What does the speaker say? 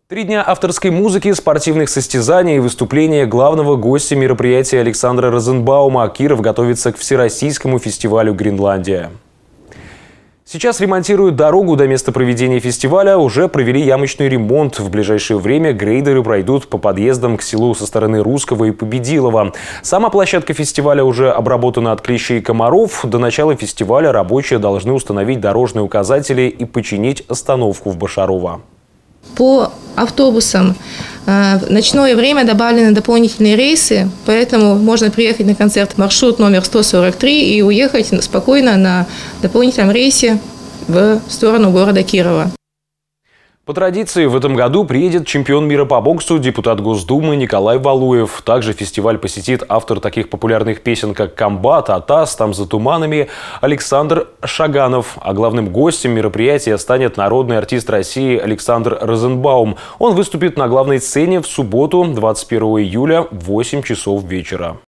3 дня авторской музыки, спортивных состязаний и выступления главного гостя мероприятия Александра Розенбаума. Киров готовится к всероссийскому фестивалю «Гренландия». Сейчас ремонтируют дорогу до места проведения фестиваля, уже провели ямочный ремонт. В ближайшее время грейдеры пройдут по подъездам к селу со стороны Русского и Победилова. Сама площадка фестиваля уже обработана от клещей и комаров. До начала фестиваля рабочие должны установить дорожные указатели и починить остановку в Башарова. По автобусам в ночное время добавлены дополнительные рейсы, поэтому можно приехать на концерт маршрут номер 143 и уехать спокойно на дополнительном рейсе в сторону города Кирова. По традиции в этом году приедет чемпион мира по боксу, депутат Госдумы Николай Валуев. Также фестиваль посетит автор таких популярных песен, как «Комбат», «Атас», «Там за туманами» Александр Шаганов. А главным гостем мероприятия станет народный артист России Александр Розенбаум. Он выступит на главной сцене в субботу, 21 июля в 8 часов вечера.